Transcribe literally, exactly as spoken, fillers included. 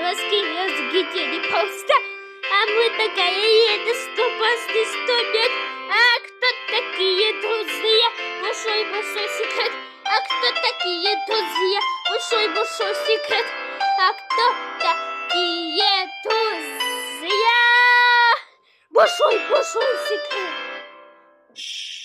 раскинет сгитили поста. А мы такая едем сто посты, сто бед. А кто такие друзья? Большой-большой секрет. А кто такие друзья? Большой-большой секрет. А кто такие друзья? Большой-большой секрет.